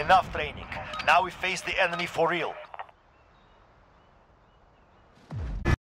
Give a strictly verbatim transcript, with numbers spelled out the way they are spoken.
enough training. Now we face the enemy for real.